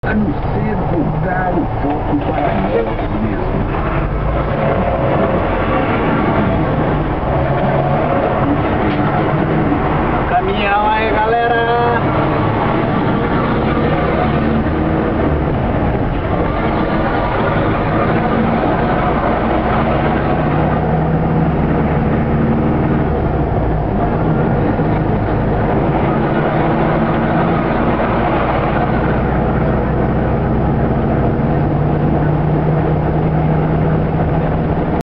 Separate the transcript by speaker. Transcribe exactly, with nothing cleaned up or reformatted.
Speaker 1: a não ser voltar o foco para nós mesmos.